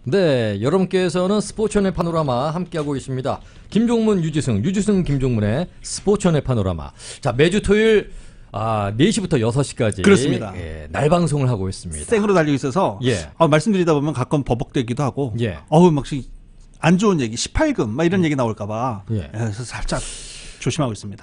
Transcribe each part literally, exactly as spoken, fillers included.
네, 여러분께서는 스포츠연의 파노라마 함께하고 계십니다. 김종문, 유지승, 유지승, 김종문의 스포츠연의 파노라마. 자, 매주 토요일 아, 네 시부터 여섯 시까지 그렇습니다. 예, 날방송을 하고 있습니다. 생으로 달리고 있어서 예. 어, 말씀드리다 보면 가끔 버벅대기도 하고 예. 어우 막 안 좋은 얘기, 십팔 금 막 이런 얘기 나올까 봐 예. 그래서 살짝 조심하고 있습니다.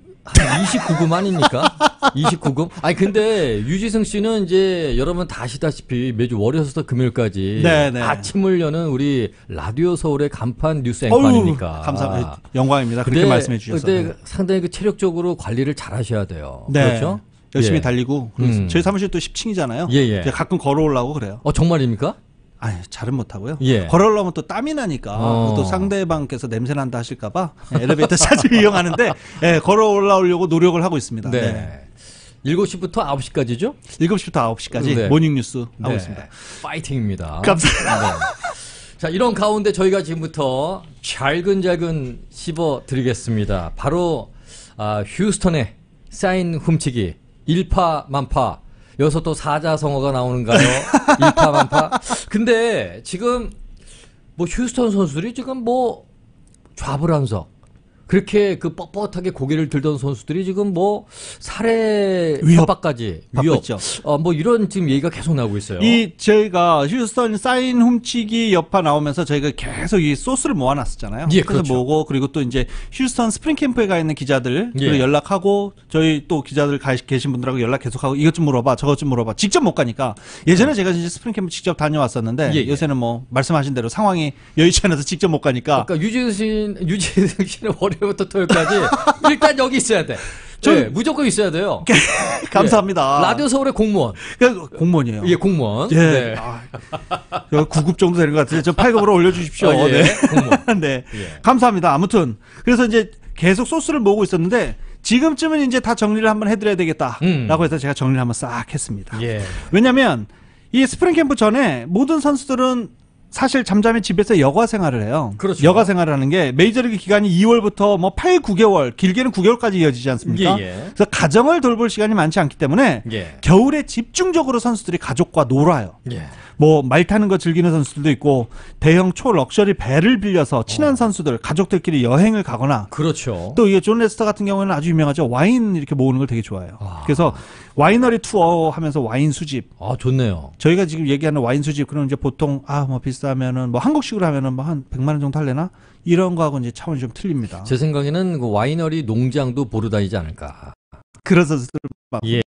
한 이십구 금 아닙니까? 이십구 금? 아니 근데 유지승 씨는 이제 여러분 다 아시다시피 매주 월요일부터 금요일까지 네네. 아침을 여는 우리 라디오 서울의 간판 뉴스 앵커 아닙니까? 감사합니다. 영광입니다. 그렇게 근데, 말씀해 주셔서. 근데 네. 상당히 그 체력적으로 관리를 잘 하셔야 돼요. 네. 그렇죠? 열심히 예. 달리고 음. 저희 사무실 또 십 층이잖아요. 예, 예. 가끔 걸어오려고 그래요. 어 정말입니까? 아니, 잘은 못하고요. 예. 걸어오려면 또 땀이 나니까 어. 또 상대방께서 냄새 난다 하실까봐 엘리베이터 자주 이용하는데 예, 걸어 올라오려고 노력을 하고 있습니다. 네. 네. 일곱 시부터 아홉 시까지죠? 일곱 시부터 아홉 시까지 네. 모닝 뉴스 하고 네. 있습니다. 파이팅입니다. 감사합니다. 네. 자, 이런 가운데 저희가 지금부터 잘근잘근 씹어드리겠습니다. 바로 아, 휴스턴의 사인 훔치기 일파만파. 여기서 또 사자성어가 나오는가요? 일파만파. 근데 지금 뭐 휴스턴 선수들이 지금 뭐 좌불안석 그렇게 그 뻣뻣하게 고개를 들던 선수들이 지금 뭐 살해 위협. 협박까지 받고 위협. 있죠. 어, 뭐 이런 지금 얘기가 계속 나오고 있어요. 이 저희가 휴스턴 사인 훔치기 여파 나오면서 저희가 계속 이 소스를 모아놨었잖아요. 예, 그래서 그렇죠. 모으고 그리고 또 이제 휴스턴 스프링 캠프에 가 있는 기자들 예. 그리고 연락하고 저희 또 기자들 가 계신 분들하고 연락 계속하고 이것 좀 물어봐 저것 좀 물어봐 직접 못 가니까 예전에 제가 이제 스프링 캠프 직접 다녀왔었는데 예, 예. 요새는 뭐 말씀하신 대로 상황이 여의치 않아서 직접 못 가니까 그러니까 유지승 유지승 씨는 월요일부터 토요일까지 일단 여기 있어야 돼. 저- 네, 무조건 있어야 돼요. 감사합니다. 예. 라디오 서울의 공무원. 그러니까 공무원이에요. 예, 공무원. 예. 네. 아, 여기 구 급 정도 되는 것 같은데 저 팔 급으로 올려주십시오. 어, 예. 네. 공무원. 네. 예. 감사합니다. 아무튼 그래서 이제 계속 소스를 모으고 있었는데 지금쯤은 이제 다 정리를 한번 해드려야 되겠다라고 음. 해서 제가 정리를 한번 싹 했습니다. 예. 왜냐하면 이 스프링 캠프 전에 모든 선수들은 사실 잠잠히 집에서 여가 생활을 해요. 그렇죠. 여가 생활을 하는 게 메이저리그 기간이 이월부터 뭐 팔, 구 개월, 길게는 구 개월까지 이어지지 않습니까? 예, 예. 그래서 가정을 돌볼 시간이 많지 않기 때문에 예. 겨울에 집중적으로 선수들이 가족과 놀아요. 예. 뭐 말 타는 거 즐기는 선수들도 있고 대형 초 럭셔리 배를 빌려서 친한 선수들 가족들끼리 여행을 가거나 그렇죠. 또 이게 존 레스터 같은 경우에는 아주 유명하죠. 와인 이렇게 모으는 걸 되게 좋아해요. 아. 그래서 와이너리 투어 하면서 와인 수집. 아, 좋네요. 저희가 지금 얘기하는 와인 수집 그럼 이제 보통 아 뭐 비싸면은 뭐 한국식으로 하면은 뭐 한 백만 원 정도 할래나? 이런 거하고 이제 차원이 좀 틀립니다. 제 생각에는 그 와이너리 농장도 보러 다니지 않을까. 그런 선수들 막 예.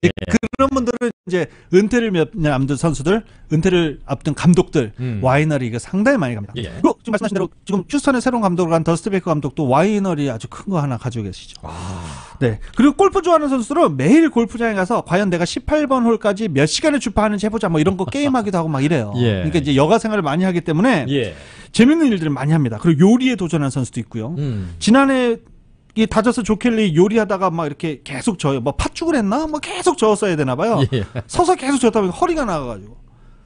그런 분들은 이제 은퇴를 몇 년 앞둔 선수들, 은퇴를 앞둔 감독들, 음. 와이너리 이거 상당히 많이 갑니다. 예. 그리고 지금 말씀하신 대로 지금 휴스턴의 새로운 감독을 한 더스트 베이커 감독도 와이너리 아주 큰 거 하나 가지고 계시죠. 아. 네. 그리고 골프 좋아하는 선수들은 매일 골프장에 가서 과연 내가 십팔 번 홀까지 몇 시간을 주파하는지 해보자 뭐 이런 거 게임하기도 하고 막 이래요. 예. 그러니까 이제 여가 생활을 많이 하기 때문에 예. 재밌는 일들을 많이 합니다. 그리고 요리에 도전하는 선수도 있고요. 음. 지난해 이 다저스 조켈리 요리하다가 막 이렇게 계속 저어요. 뭐 팥죽을 했나? 뭐 계속 저었어야 되나 봐요. 예. 서서 계속 저었다 보니까 허리가 나가가지고.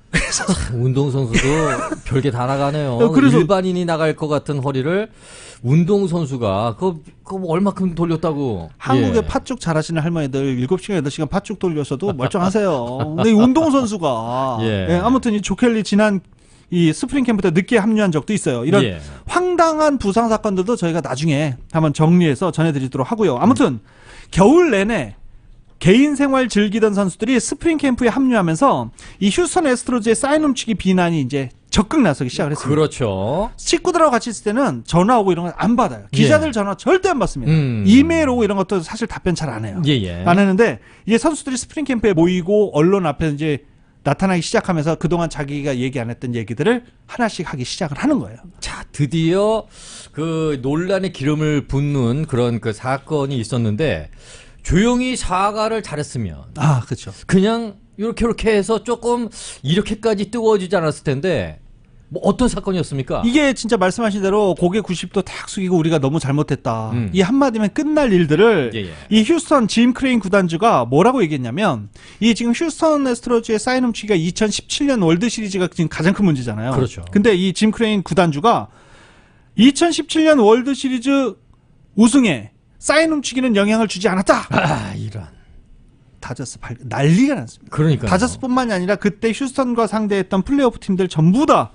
운동선수도 별게 다 나가네요. 야, 그래서- 일반인이 나갈 것 같은 허리를 운동선수가 그거, 그거 뭐 얼마큼 돌렸다고. 한국의 예. 팥죽 잘하시는 할머니들 일곱 시간, 여덟 시간 팥죽 돌려서도 멀쩡하세요. 근데 이 운동선수가. 예. 예, 아무튼 이 조켈리 지난 이 스프링 캠프 때 늦게 합류한 적도 있어요. 이런 예. 황당한 부상 사건들도 저희가 나중에 한번 정리해서 전해드리도록 하고요. 아무튼 겨울 내내 개인 생활 즐기던 선수들이 스프링 캠프에 합류하면서 이 휴스턴 애스트로즈의 사인 훔치기 비난이 이제 적극 나서기 시작을 했습니다. 그렇죠. 식구들하고 같이 있을 때는 전화 오고 이런 건 안 받아요. 기자들 예. 전화 절대 안 받습니다. 음. 이메일 오고 이런 것도 사실 답변 잘 안 해요. 예, 예. 안 하는데 이제 선수들이 스프링 캠프에 모이고 언론 앞에 이제 나타나기 시작하면서 그동안 자기가 얘기 안 했던 얘기들을 하나씩 하기 시작을 하는 거예요. 자, 드디어 그 논란의 기름을 붓는 그런 그 사건이 있었는데 조용히 사과를 잘했으면 아, 그렇죠. 그냥 이렇게 이렇게 해서 조금 이렇게까지 뜨거워지지 않았을 텐데 뭐 어떤 사건이었습니까? 이게 진짜 말씀하신 대로 고개 구십 도 탁 숙이고 우리가 너무 잘못했다. 음. 이 한마디면 끝날 일들을 예, 예. 이 휴스턴 짐 크레인 구단주가 뭐라고 얘기했냐면 이 지금 휴스턴 애스트로즈의 사인 훔치기가 이천십칠 년 월드 시리즈가 지금 가장 큰 문제잖아요. 그렇죠. 근데 이 짐 크레인 구단주가 이천십칠 년 월드 시리즈 우승에 사인 훔치기는 영향을 주지 않았다. 아, 이런. 다저스 발 난리가 났습니다. 그러니까. 다저스뿐만이 아니라 그때 휴스턴과 상대했던 플레이오프 팀들 전부 다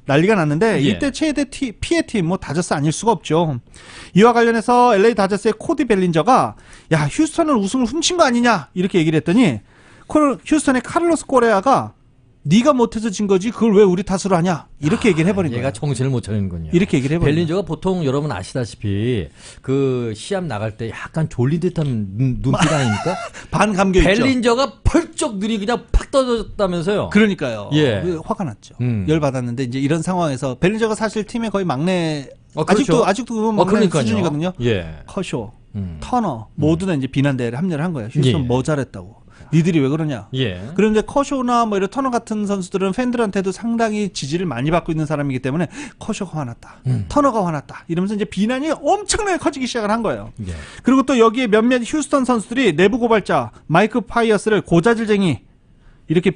난리가 났는데 예. 이때 최대 티, 피해 팀 뭐 다저스 아닐 수가 없죠. 이와 관련해서 엘에이 다저스의 코디 벨린저가 야 휴스턴은 우승을 훔친 거 아니냐 이렇게 얘기를 했더니 휴스턴의 카를로스 코레아가 네가 못해서 진 거지 그걸 왜 우리 탓으로 하냐 이렇게 아, 얘기를 해버린 얘가 거예요. 정신을 못 차리는군요. 이렇게 얘기를 해버린 벨린저가 보통 여러분 아시다시피 그 시합 나갈 때 약간 졸린 듯한 눈, 눈빛 아닙니까? 반 감겨 있죠. 벨린저가 펄쩍 눈이 그냥 팍 떠졌다면서요. 그러니까요. 예. 화가 났죠. 음. 열 받았는데 이제 이런 상황에서 벨린저가 사실 팀의 거의 막내 어, 아직도 그렇죠. 아직도 그 막내 어, 수준이거든요. 예. 커쇼, 음. 터너 모두 다 이제 비난대회를 합류를 한 거예요. 휴스턴 예. 뭐 잘했다고. 니들이 왜 그러냐. 예. 그런데 커쇼나 뭐 이런 터너 같은 선수들은 팬들한테도 상당히 지지를 많이 받고 있는 사람이기 때문에 커쇼가 화났다. 음. 터너가 화났다. 이러면서 이제 비난이 엄청나게 커지기 시작을 한 거예요. 예. 그리고 또 여기에 몇몇 휴스턴 선수들이 내부 고발자 마이크 파이어스를 고자질쟁이 이렇게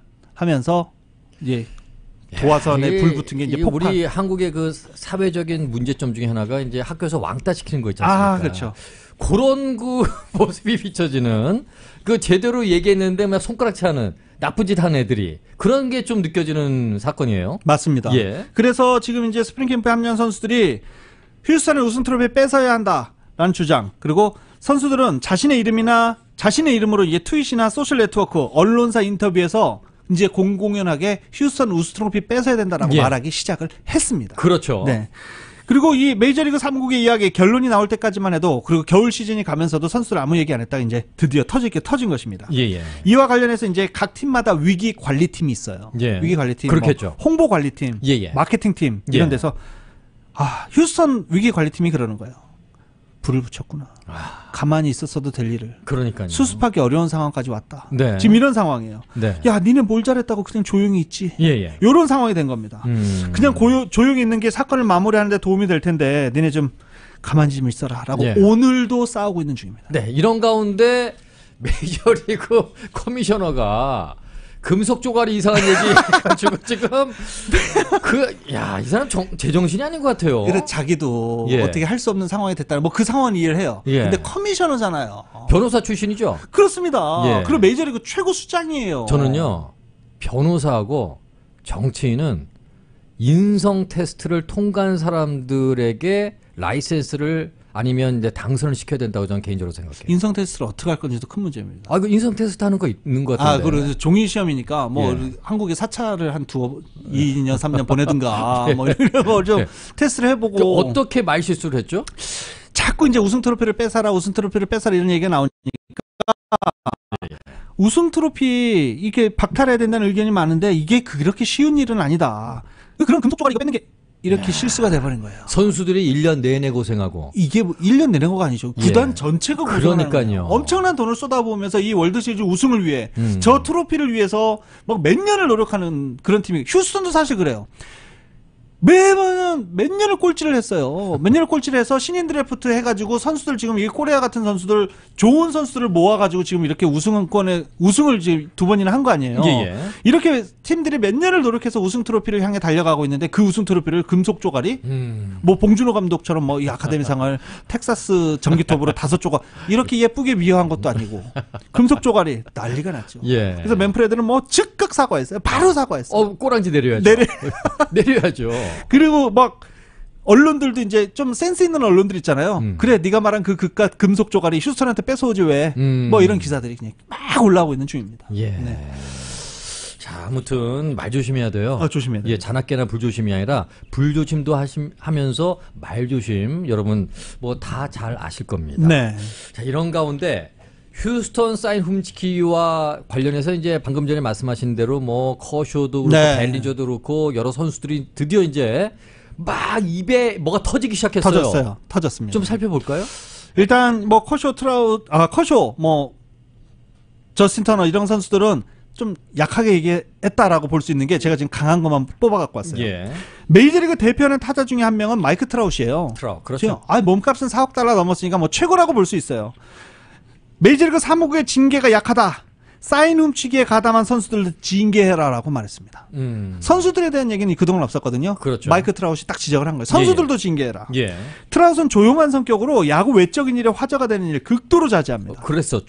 비난하면서 이제 도화선에 불 붙은 게 이제 폭발. 우리 한국의 그 사회적인 문제점 중에 하나가 이제 학교에서 왕따 시키는 거 있지 않습니까? 아, 그렇죠. 그런 그 모습이 비춰지는 그 제대로 얘기했는데 막 손가락치 하는 나쁜 짓 하는 애들이 그런 게 좀 느껴지는 사건이에요. 맞습니다. 예. 그래서 지금 이제 스프링 캠프에 합류한 선수들이 휴스턴의 우승 트로피 뺏어야 한다라는 주장. 그리고 선수들은 자신의 이름이나 자신의 이름으로 이제 트윗이나 소셜 네트워크, 언론사 인터뷰에서 이제 공공연하게 휴스턴 우승 트로피 뺏어야 된다라고 예. 말하기 시작을 했습니다. 그렇죠. 네. 그리고 이 메이저리그 사무국의 이야기 결론이 나올 때까지만 해도 그리고 겨울 시즌이 가면서도 선수들 아무 얘기 안 했다가 이제 드디어 터질 게 터진 것입니다. 예, 예. 이와 관련해서 이제 각 팀마다 위기 관리팀이 있어요. 예. 위기 관리팀, 그렇겠죠. 뭐 홍보 관리팀, 예, 예. 마케팅팀 이런 예. 데서 아 휴스턴 위기 관리팀이 그러는 거예요. 불을 붙였구나. 아, 가만히 있었어도 될 일을 그러니까요. 수습하기 어려운 상황까지 왔다. 네. 지금 이런 상황이에요. 네. 야, 니네 뭘 잘했다고 그냥 조용히 있지. 예, 예. 이런 상황이 된 겁니다. 음. 그냥 고요, 조용히 있는 게 사건을 마무리하는 데 도움이 될 텐데 니네 좀 가만히 좀 있어라 라고 예. 오늘도 싸우고 있는 중입니다. 네, 이런 가운데 메이저리그 커미셔너가 금속 조가리 이상한 얘기 해가지고 지금 그 야 이 사람 정, 제정신이 아닌 것 같아요. 그래 자기도 예. 어떻게 할 수 없는 상황이 됐다는 뭐 그 상황은 이해를 해요. 예. 근데 커미셔너잖아요. 변호사 출신이죠. 그렇습니다. 예. 그리고 메이저리그 최고 수장이에요. 저는요 변호사하고 정치인은 인성 테스트를 통과한 사람들에게 라이센스를 아니면 이제 당선을 시켜야 된다고 저는 개인적으로 생각해요. 인성 테스트를 어떻게 할 건지도 큰 문제입니다. 아, 그 인성 테스트 하는 거 있는 것 같은데. 아, 그리고 종이 시험이니까 뭐 예. 한국에 사 차를 한 두, 이 년, 삼 년 보내든가 예. 뭐 이런 거 좀 예. 테스트를 해보고. 그 어떻게 말 실수를 했죠? 자꾸 이제 우승 트로피를 뺏어라, 우승 트로피를 뺏어라 이런 얘기가 나오니까. 우승 트로피 이게 박탈해야 된다는 의견이 많은데 이게 그렇게 쉬운 일은 아니다. 그런 금속 조각 이거 뺏는 게 이렇게 실수가 돼버린 거예요. 선수들이 일 년 내내 고생하고. 이게 뭐 일 년 내는 거가 아니죠. 예. 구단 전체가 고생하는 그러니까요. 거예요. 엄청난 돈을 쏟아부으면서 이 월드 시리즈 우승을 위해 음. 저 트로피를 위해서 막 몇 년을 노력하는 그런 팀이 휴스턴도 사실 그래요. 매번 몇 년을 꼴찌를 했어요. 몇 년을 꼴찌를 해서 신인 드래프트 해가지고 선수들 지금 이 코리아 같은 선수들 좋은 선수들을 모아가지고 지금 이렇게 우승권에 우승을 지금 두 번이나 한 거 아니에요. 예, 예. 이렇게 팀들이 몇 년을 노력해서 우승 트로피를 향해 달려가고 있는데 그 우승 트로피를 금속 조각이 음. 뭐 봉준호 감독처럼 뭐 이 아카데미상을 텍사스 전기톱으로 다섯 조각 이렇게 예쁘게 미화한 것도 아니고 금속 조각이 난리가 났죠. 예. 그래서 맨프레드는 뭐 즉각 사과했어요. 바로 사과했어요. 어, 꼬랑지 내려야죠. 내려 내려야죠. 그리고 막 언론들도 이제 좀 센스 있는 언론들 있잖아요. 음. 그래 네가 말한 그 그깟 금속 조각이 휴스턴한테 뺏어오지 왜? 음. 뭐 이런 기사들이 그냥 막 올라오고 있는 중입니다. 예. 네. 자, 아무튼 말 조심해야 돼요. 아, 조심해야 돼요. 예, 자나깨나 불조심이 아니라 불조심도 하심, 하면서 말조심 여러분 뭐 다 잘 아실 겁니다. 네. 자, 이런 가운데 휴스턴 사인 훔치기와 관련해서 이제 방금 전에 말씀하신 대로 뭐 커쇼도 그렇고 네. 벨리저도 그렇고 여러 선수들이 드디어 이제 막 입에 뭐가 터지기 시작했어요. 터졌어요. 터졌습니다. 좀 살펴볼까요? 일단 뭐 커쇼 트라우 아 커쇼 뭐 저스틴 터너 이런 선수들은 좀 약하게 얘기했다라고 볼 수 있는 게 제가 지금 강한 것만 뽑아 갖고 왔어요. 예. 메이저리그 대표하는 타자 중에 한 명은 마이크 트라웃이에요. 트라우, 그렇죠. 아, 몸값은 사억 달러 넘었으니까 뭐 최고라고 볼 수 있어요. 메이저리그 사무국의 징계가 약하다. 사인 훔치기에 가담한 선수들 징계해라라고 말했습니다. 음. 선수들에 대한 얘기는 그동안 없었거든요. 그렇죠. 마이크 트라웃이 딱 지적을 한 거예요. 선수들도 징계해라. 예. 트라웃은 조용한 성격으로 야구 외적인 일에 화제가 되는 일 극도로 자제합니다. 어, 그랬었죠.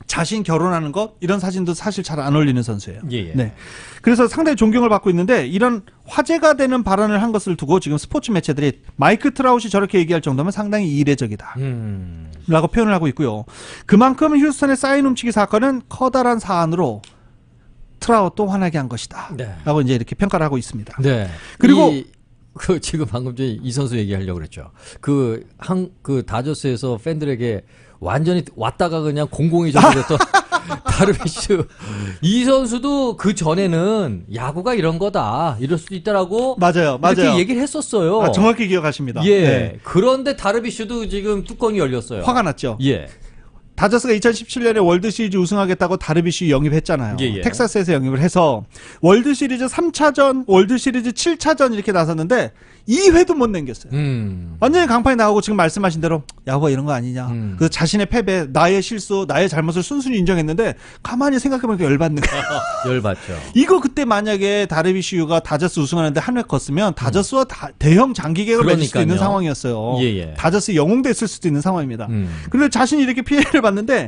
자신 결혼하는 것 이런 사진도 사실 잘 안 어울리는 선수예요. 예, 예. 네. 그래서 상당히 존경을 받고 있는데 이런 화제가 되는 발언을 한 것을 두고 지금 스포츠 매체들이 마이크 트라웃이 저렇게 얘기할 정도면 상당히 이례적이다. 음. 라고 표현을 하고 있고요. 그만큼 휴스턴의 사인 훔치기 사건은 커다란 사안으로 트라웃도 화나게 한 것이다. 네. 라고 이제 이렇게 평가를 하고 있습니다. 네. 그리고 이, 그 지금 방금 전에 이 선수 얘기하려고 그랬죠. 그 한 그 다저스에서 팬들에게 완전히 왔다가 그냥 공공이 정해졌던 다르비슈 이 선수도 그 전에는 야구가 이런 거다 이럴 수도 있다라고 맞아요, 이렇게 맞아요. 얘기를 했었어요. 아, 정확히 기억하십니다. 예. 네. 그런데 다르비슈도 지금 뚜껑이 열렸어요. 화가 났죠. 예. 다저스가 이천십칠 년에 월드시리즈 우승하겠다고 다르비슈 영입했잖아요. 예, 예. 텍사스에서 영입을 해서 월드시리즈 삼 차전, 월드시리즈 칠 차전 이렇게 나섰는데 이 회도 못 남겼어요. 음. 완전히 강판이 나오고 지금 말씀하신 대로 야구가 이런 거 아니냐. 음. 그 자신의 패배, 나의 실수, 나의 잘못을 순순히 인정했는데 가만히 생각해보니까 열받는 거예요. 열받죠. 이거 그때 만약에 다르비슈가 다저스 우승하는데 한 회 컸으면 다저스와 다, 대형 장기 계약을 맺을 수도 있는 그러니까요. 상황이었어요. 예, 예. 다저스 영웅됐을 수도 있는 상황입니다. 음. 그런데 자신이 이렇게 피해를 봤는데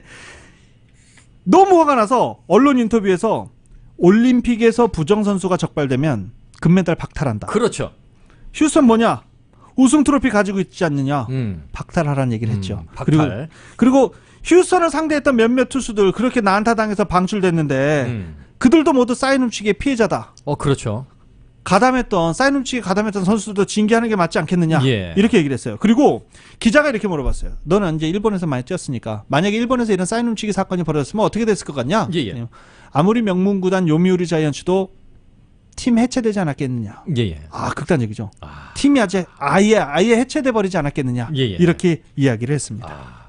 너무 화가 나서 언론 인터뷰에서 올림픽에서 부정 선수가 적발되면 금메달 박탈한다. 그렇죠. 휴스턴 뭐냐? 우승 트로피 가지고 있지 않느냐? 음. 박탈하라는 얘기를 했죠. 음, 박탈. 그리고, 그리고 휴스턴을 상대했던 몇몇 투수들 그렇게 난타당해서 방출됐는데 음. 그들도 모두 사인 훔치기의 피해자다. 어, 그렇죠. 가담했던 사인 훔치기 가담했던 선수들도 징계하는 게 맞지 않겠느냐. 예. 이렇게 얘기를 했어요. 그리고 기자가 이렇게 물어봤어요. 너는 이제 일본에서 많이 뛰었으니까 만약에 일본에서 이런 사인 훔치기 사건이 벌어졌으면 어떻게 됐을 것 같냐? 예, 예. 아무리 명문구단 요미우리 자이언츠도 팀 해체되지 않았겠느냐. 예, 예. 아, 극단적이죠. 아. 팀이 아예 아예 아예 해체돼 버리지 않았겠느냐. 예, 예. 이렇게 이야기를 했습니다. 아.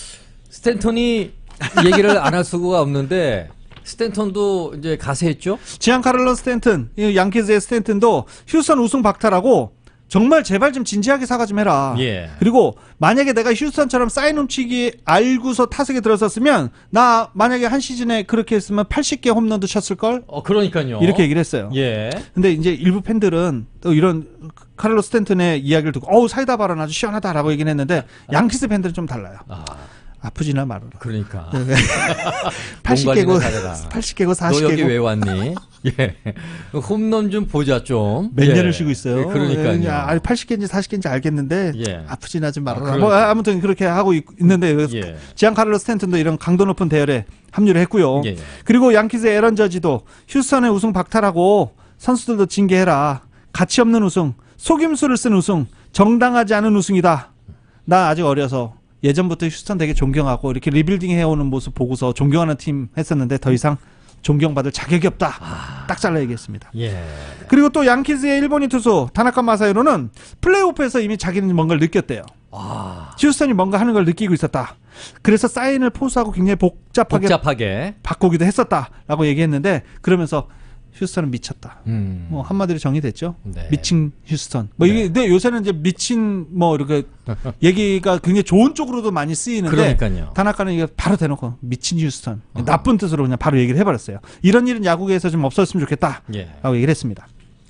스탠턴이 얘기를 안 할 수가 없는데 스탠턴도 이제 가세했죠? 지안카를로 스탠튼, 이 양키즈의 스탠튼도 휴스턴 우승 박탈하고 정말 제발 좀 진지하게 사과 좀 해라. 예. 그리고 만약에 내가 휴스턴처럼 사인 훔치기 알고서 타석에 들어섰으면 나 만약에 한 시즌에 그렇게 했으면 팔십 개 홈런도 쳤을 걸. 어, 그러니까요. 이렇게 얘기를 했어요. 예. 근데 이제 일부 팬들은 또 이런 카를로 스탠튼의 이야기를 듣고 어우 사이다 발언 아주 시원하다라고 얘기는 했는데 양키스 팬들은 좀 달라요. 아, 아프지나 말아라. 그러니까. 팔십 몸 개고 관리나 잘해라. 팔십 개고 너 사십 여기 개고 왜 왔니? 예. 홈런 좀 보자 좀. 몇 예. 년을 쉬고 있어요. 예, 그러니까요. 아, 팔십 개인지 사십 개인지 알겠는데 예. 아프지나 좀 말아라. 아, 뭐 그러니까. 아무튼 그렇게 하고 있, 있는데 예. 지안카를로 스탠튼도 이런 강도 높은 대열에 합류를 했고요. 예, 예. 그리고 양키즈의 에런 저지도 휴스턴의 우승 박탈하고 선수들도 징계해라. 가치 없는 우승, 속임수를 쓴 우승, 정당하지 않은 우승이다. 나 아직 어려서 예전부터 휴스턴 되게 존경하고 이렇게 리빌딩 해오는 모습 보고서 존경하는 팀 했었는데 더 이상 존경받을 자격이 없다. 아. 딱 잘라 얘기했습니다. 예. 그리고 또 양키즈의 일본인 투수 타나카 마사히로는 플레이오프에서 이미 자기는 뭔가를 느꼈대요. 아. 휴스턴이 뭔가 하는 걸 느끼고 있었다. 그래서 사인을 포수하고 굉장히 복잡하게, 복잡하게. 바꾸기도 했었다라고 얘기했는데 그러면서 휴스턴은 미쳤다. 음. 뭐 한마디로 정의됐죠. 네. 미친 휴스턴. 뭐 이게 네. 근데 요새는 이제 미친 뭐 이렇게 얘기가 굉장히 좋은 쪽으로도 많이 쓰이는데 그러니까요. 타나카는 이게 바로 대놓고 미친 휴스턴. 어. 나쁜 뜻으로 그냥 바로 얘기를 해버렸어요. 이런 일은 야구계에서 좀 없었으면 좋겠다라고 예. 얘기를 했습니다.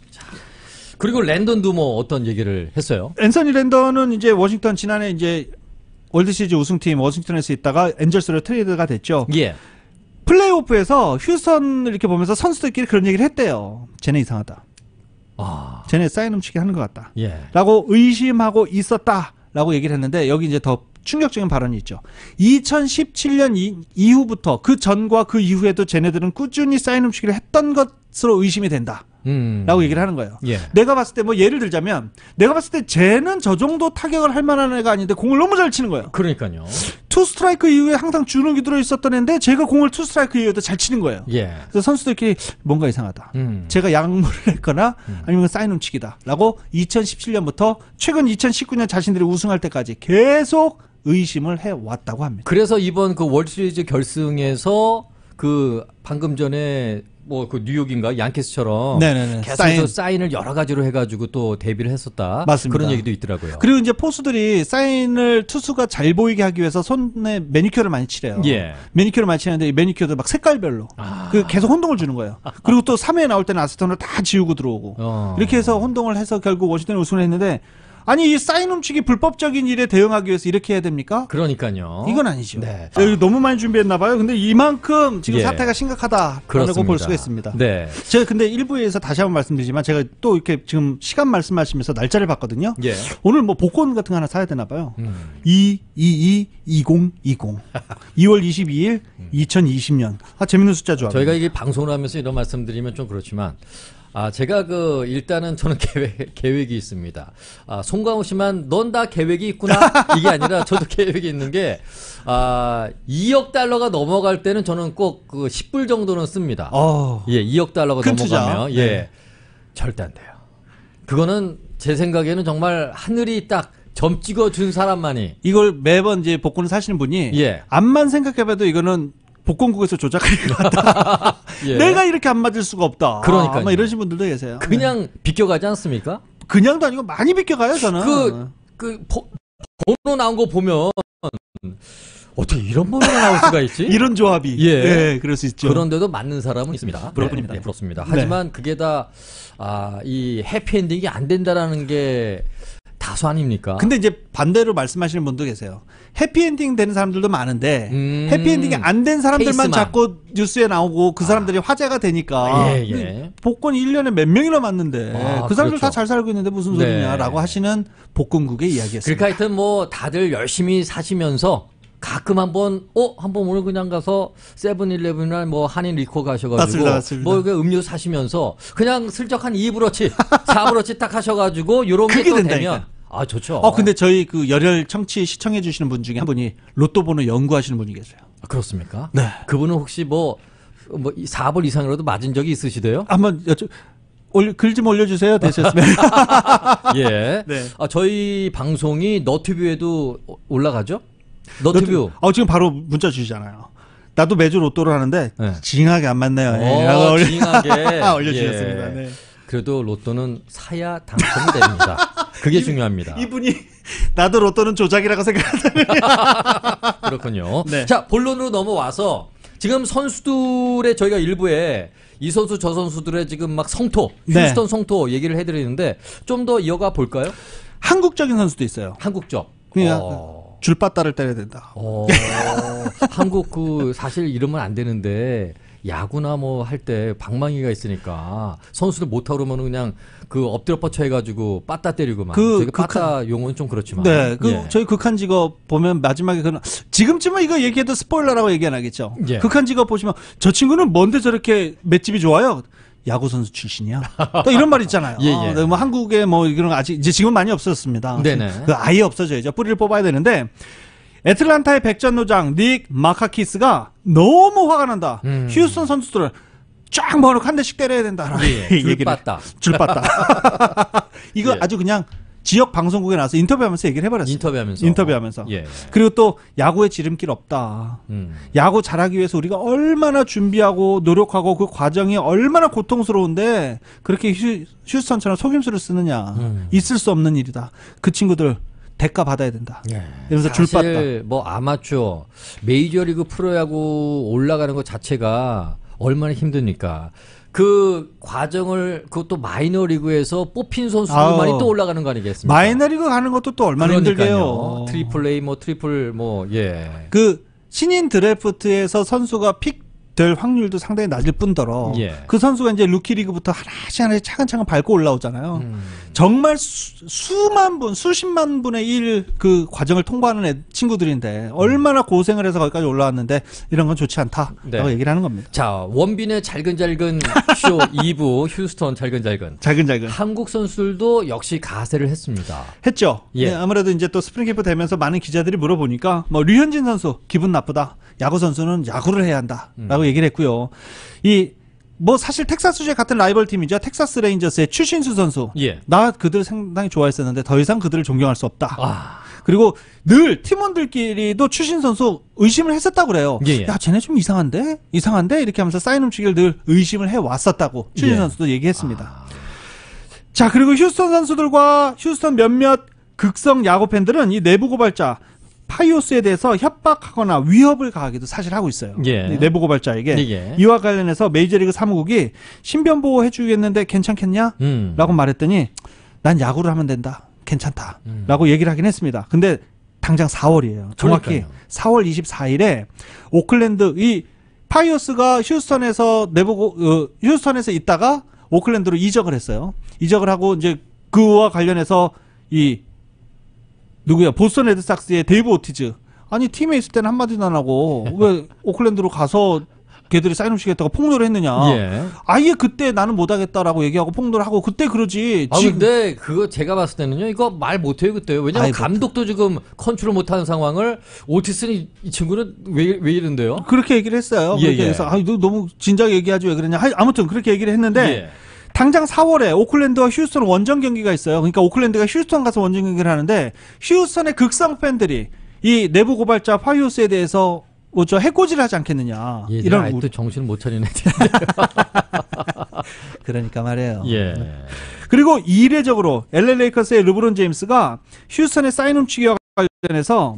그리고 랜던도 뭐 어떤 얘기를 했어요? 앤서니 랜던은 이제 워싱턴 지난해 이제 월드시리즈 우승팀 워싱턴에서 있다가 엔젤스로 트레이드가 됐죠. 예. 플레이오프에서 휴스턴을 이렇게 보면서 선수들끼리 그런 얘기를 했대요. 쟤네 이상하다. 아. 쟤네 사인 훔치기 하는 것 같다. 예. 라고 의심하고 있었다라고 얘기를 했는데 여기 이제 더 충격적인 발언이 있죠. 이천십칠 년 이, 이후부터 그 전과 그 이후에도 쟤네들은 꾸준히 사인 훔치기를 했던 것으로 의심이 된다. 음. 라고 얘기를 하는 거예요. 예. 내가 봤을 때 뭐 예를 들자면 내가 봤을 때 쟤는 저 정도 타격을 할 만한 애가 아닌데 공을 너무 잘 치는 거예요. 그러니까요. 투 스트라이크 이후에 항상 주눅이 들어있었던 애인데 제가 공을 투 스트라이크 이후에도 잘 치는 거예요. 예. 그래서 선수들끼리 뭔가 이상하다. 음. 제가 약물을 했거나 아니면 사인 훔치기다. 라고 이천십칠 년부터 최근 이천십구 년 자신들이 우승할 때까지 계속 의심을 해왔다고 합니다. 그래서 이번 그 월드시리즈 결승에서 그 방금 전에 뭐 그 뉴욕인가 양키스처럼 네네네. 계속 사인. 사인. 사인을 여러 가지로 해가지고 또 데뷔를 했었다. 맞습니다. 그런 얘기도 있더라고요. 그리고 이제 포수들이 사인을 투수가 잘 보이게 하기 위해서 손에 매니큐어를 많이 칠해요. 예. 매니큐어를 많이 치는데 이 매니큐어도 막 색깔별로 아. 그 계속 혼동을 주는 거예요. 그리고 또 삼 회 나올 때는 아세톤을 다 지우고 들어오고 어. 이렇게 해서 혼동을 해서 결국 워싱턴이 우승을 했는데 아니 이 사인 훔치기 불법적인 일에 대응하기 위해서 이렇게 해야 됩니까? 그러니까요. 이건 아니죠. 네. 여기 너무 많이 준비했나 봐요. 근데 이만큼 지금 예. 사태가 심각하다라고 그렇습니다. 볼 수가 있습니다. 네. 제가 근데 일부에서 다시 한번 말씀드리지만 제가 또 이렇게 지금 시간 말씀하시면서 날짜를 봤거든요. 예. 오늘 뭐 복권 같은 거 하나 사야 되나 봐요. 음. 이 이이 이공이공 이월 이십이일 이천이십 년. 아 재밌는 숫자 좋아. 저희가 이게 방송을 하면서 이런 말씀드리면 좀 그렇지만 아 제가 그 일단은 저는 계획 계획이 있습니다. 아 송강호 씨만 넌 다 계획이 있구나 이게 아니라 저도 계획이 있는 게 아 이억 달러가 넘어갈 때는 저는 꼭 그 십 불 정도는 씁니다. 어. 예, 이억 달러가 큰 넘어가면 투자. 예 네. 절대 안 돼요. 그거는 제 생각에는 정말 하늘이 딱 점 찍어준 사람만이 이걸 매번 이제 복권을 사시는 분이 예. 암만 생각해봐도 이거는 복권국에서 조작할 것 같다. 예. 내가 이렇게 안 맞을 수가 없다. 그러니까요. 아마 이러신 분들도 계세요. 그냥 네. 비껴가지 않습니까? 그냥도 아니고 많이 비껴가요 저는. 그, 그, 보, 번호 나온 거 보면, 어떻게 이런 번호가 나올 수가 있지? 이런 조합이. 예. 예, 그럴 수 있죠. 그런데도 맞는 사람은 있습니다. 부럽습니다. 네, 네, 부럽습니다. 네. 하지만 그게 다, 아, 이 해피엔딩이 안 된다라는 게 다수 아닙니까? 근데 이제 반대로 말씀하시는 분도 계세요. 해피엔딩 되는 사람들도 많은데 음, 해피엔딩이 안 된 사람들만 케이스만. 자꾸 뉴스에 나오고 그 사람들이 화제가 되니까 예, 예. 복권 일 년에 몇 명이나 맞는데 아, 그 사람들 그렇죠. 다 잘 살고 있는데 무슨 네. 소리냐라고 하시는 복권국의 이야기였습니다. 그러니까 하여튼 뭐 다들 열심히 사시면서 가끔 한번 어 한번 오늘 그냥 가서 세븐일레븐이나 뭐 한인 리코 가셔가지고 맞습니다, 맞습니다. 뭐 이게 음료 사시면서 그냥 슬쩍 한 이 브러치 사 브러치 딱 하셔가지고 요런 게 그게 또 된다니까. 되면 아 좋죠. 어 근데 저희 그 열혈 청취 시청해 주시는 분 중에 한 분이 로또 번호 연구하시는 분이 계세요. 아, 그렇습니까? 네. 그분은 혹시 뭐 뭐 사 벌 이상이라도 맞은 적이 있으시대요? 한번 여쭤 글 좀 올려주세요. 되셨으면. 예. 네. 아 저희 방송이 너튜브에도 올라가죠? 너튜브. 어 지금 바로 문자 주시잖아요. 나도 매주 로또를 하는데 네. 징하게 안 맞네요. 예, 어, 라고 올려- 징하게 올려주셨습니다. 예. 네. 그래도 로또는 사야 당첨이 됩니다. 그게 중요합니다. 이분이 나도 로또는 조작이라고 생각하잖아요. 그렇군요. 네. 자, 본론으로 넘어와서 지금 선수들의 저희가 일부에 이 선수 저 선수들의 지금 막 성토, 네. 휴스턴 성토 얘기를 해드리는데 좀 더 이어가 볼까요? 한국적인 선수도 있어요. 한국적. 그냥 어, 줄바따를 때려야 된다. 어, 한국 그 사실 이러면 안 되는데 야구나 뭐 할 때 방망이가 있으니까 선수들 못하고 그러면 그냥 그 엎드려 뻗쳐 해가지고 빠따 때리고 막. 그 저기 극한- 빠따 용어는 좀 그렇지만. 네, 그 예. 저희 극한 직업 보면 마지막에 그 지금쯤은 이거 얘기해도 스포일러라고 얘기 안 하겠죠. 예. 극한 직업 보시면 저 친구는 뭔데 저렇게 맷집이 좋아요? 야구 선수 출신이야. 또 이런 말 있잖아요. 예, 예. 어, 네, 뭐 한국에 뭐 이런 거 아직 이제 지금 많이 없어졌습니다. 네네. 그 아예 없어져야죠. 뿌리를 뽑아야 되는데 애틀란타의 백전노장 닉 마카키스가 너무 화가 난다. 음. 휴스턴 선수들을 쫙 모아놓고 한 대씩 때려야 된다. 예, 얘기를. 줄빠따. 줄빠따. 이거 예. 아주 그냥 지역 방송국에 나와서 인터뷰하면서 얘기를 해버렸어요. 인터뷰하면서. 인터뷰하면서. 예. 그리고 또 야구에 지름길 없다. 음. 야구 잘하기 위해서 우리가 얼마나 준비하고 노력하고 그 과정이 얼마나 고통스러운데 그렇게 휴, 휴스턴처럼 속임수를 쓰느냐. 음. 있을 수 없는 일이다. 그 친구들 대가 받아야 된다. 예. 이러면서 사실 줄빠따. 뭐 아마추어 메이저리그 프로야구 올라가는 것 자체가 얼마나 힘드니까 그 과정을 그것도 마이너리그에서 뽑힌 선수들만이 아우. 또 올라가는 거 아니겠습니까? 마이너리그 가는 것도 또 얼마나 그러니까요. 힘들게요. 트리플 A 뭐 트리플 뭐 예. 그 신인 드래프트에서 선수가 픽 될 확률도 상당히 낮을 뿐더러 예. 그 선수가 이제 루키 리그부터 하나씩 하나씩 차근차근 밟고 올라오잖아요. 음. 정말 수, 수만 분, 수십만 분의 일 그 과정을 통과하는 애, 친구들인데 얼마나 고생을 해서 거기까지 올라왔는데 이런 건 좋지 않다라고 네. 얘기를 하는 겁니다. 자, 원빈의 잘근잘근 쇼 이 부 휴스턴 잘근잘근. 잘근잘근 한국 선수들도 역시 가세를 했습니다. 했죠. 예. 네, 아무래도 이제 또 스프링 캠프 되면서 많은 기자들이 물어보니까 뭐 류현진 선수 기분 나쁘다. 야구 선수는 야구를 해야 한다라고 얘기를 했고요. 이 뭐 사실 텍사스주의 같은 라이벌 팀이죠. 텍사스 레인저스의 추신수 선수. 예. 나 그들 상당히 좋아했었는데 더 이상 그들을 존경할 수 없다. 아. 그리고 늘 팀원들끼리도 추신 선수 의심을 했었다고 그래요. 예, 예. 야, 쟤네 좀 이상한데? 이상한데? 이렇게 하면서 사인 훔치기를 늘 의심을 해 왔었다고 추신 예. 선수도 얘기했습니다. 아. 자, 그리고 휴스턴 선수들과 휴스턴 몇몇 극성 야구 팬들은 이 내부 고발자 파이오스에 대해서 협박하거나 위협을 가하기도 사실 하고 있어요. 예. 이 내부 고발자에게. 예. 이와 관련해서 메이저리그 사무국이 신변 보호 해주겠는데 괜찮겠냐? 음. 라고 말했더니 난 야구를 하면 된다. 괜찮다라고 음. 얘기를 하긴 했습니다. 근데 당장 사월이에요. 정확히 그러니까요. 사월 이십사일에 오클랜드 이 파이어스가 휴스턴에서 내보고 어, 휴스턴에서 있다가 오클랜드로 이적을 했어요. 이적을 하고 이제 그와 관련해서 이 누구야 보스턴 레드삭스의 데이브 오티즈 아니 팀에 있을 때는 한마디도 안 하고 왜 오클랜드로 가서 걔들이 사인업 시겠다고 폭로를 했느냐. 예. 아예 그때 나는 못하겠다라고 얘기하고 폭로를 하고 그때 그러지. 아 지금 근데 그거 제가 봤을 때는요 이거 말 못해요 그때요. 왜냐면 아이, 감독도 지금 컨트롤 못하는 상황을 오티스는 이 친구는 왜, 왜 이런데요? 그렇게 얘기를 했어요. 예, 그렇게 예. 해서 아, 너 너무 진작에 얘기하지 왜 그러냐. 하- 아무튼 그렇게 얘기를 했는데 예. 당장 사월에 오클랜드와 휴스턴 원정 경기가 있어요. 그러니까 오클랜드가 휴스턴 가서 원정 경기를 하는데 휴스턴의 극성 팬들이 이 내부 고발자 파이오스에 대해서 뭐 저 해코지를 하지 않겠느냐. 얘들 이런 아직도 우- 정신을 못 차리네. 그러니까 말이에요. 예. 그리고 이례적으로 엘에이 레이커스의 르브론 제임스가 휴스턴의 사인 훔치기와 관련해서